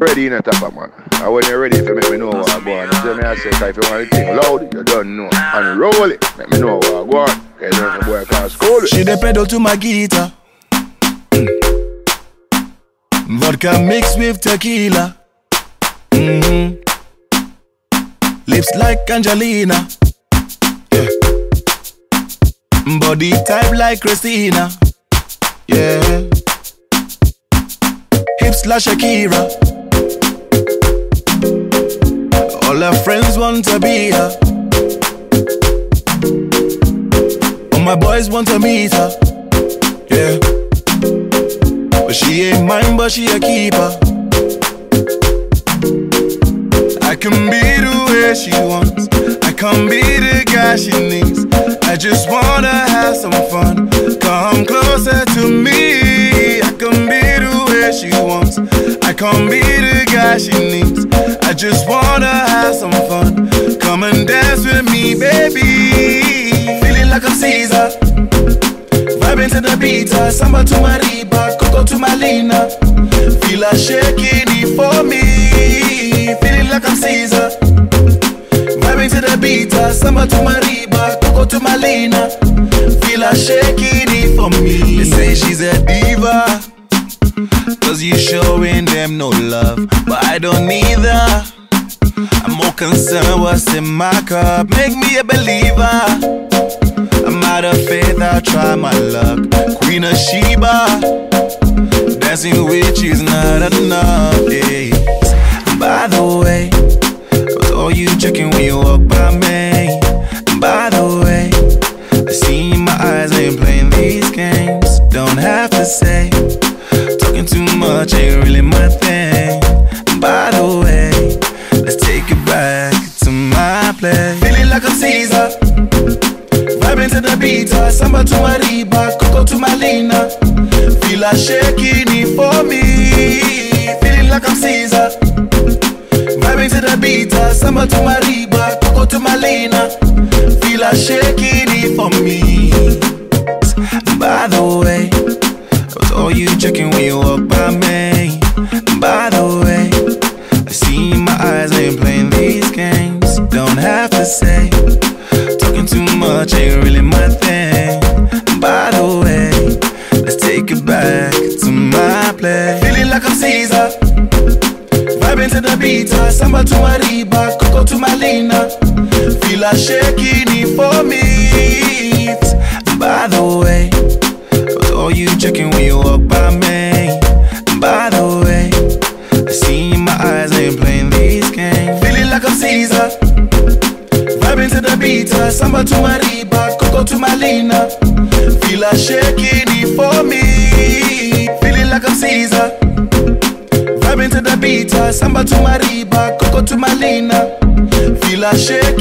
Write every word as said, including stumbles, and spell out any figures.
ready in a top man. And when you're ready, if you make me know what I go on. You see me I say, if you want the thing loud, you don't know. And roll it, make me know what I go on. Okay, then the boy can't school it. She the pedal to my guitar. Mm. Vodka mixed with tequila. Mm-hmm. Lips like Angelina. Yeah. Body type like Christina. Yeah. Hips like Shakira. All her friends want to be her. All my boys want to meet her. Yeah. But she ain't mine, but she a keeper. I can be the way she wants. I can be the guy she needs. I just wanna have some fun. Come closer to me. I can be the way she wants. I can be the guy she needs. I just wanna have some fun. Come and dance with me, baby. Feeling like I'm Caesar. Vibing to the beat, samba to Mariba, Coco to Malina. Feel her shaking it for me. Feeling like I'm Caesar. Vibing to the beat, samba to Mariba, Coco to Malina. Feel her shaking it for me. They say she's a diva, cause you showing them no love. But I don't need that. I'm more concerned what's in my cup. Make me a believer. I'm out of faith, I'll try my luck. Queen of Sheba, dancing with you's not enough, yeah. By the way, was all you checking when you walk by me? By the way, I see in my eyes I ain't playing these games. Don't have to say, talking too much ain't really my thing. By the way, let's take it back to my place. Feeling like I'm Caesar. Vibing to the beat, samba to Mariba, Coco to Malina. Feel her shaking it for me. Feeling like I'm Caesar. Vibing to the beat, samba to Mariba, Coco to Malina. Feel her shaking it for me. By the way, was all you checking when you walk by me? By the way, I see in my eyes I ain't playing these games. Don't have to say, talking too much ain't really my thing. By the way, let's take it back to my place. Feeling like I'm Caesar. Vibing to the beat, samba to Mariba, Coco to Malina. Feel her shaking it for me. By the way, was all you checking when you walk by me? By the way, I see in my eyes I ain't playing these games. Feeling like I'm Caesar. Vibing to the beat, samba to Mariba, Coco to Malina. Feel her shaking it for me. Feeling like I'm Caesar. Vibing to the beat, samba to Mariba, Coco to Malina. Feel her shaking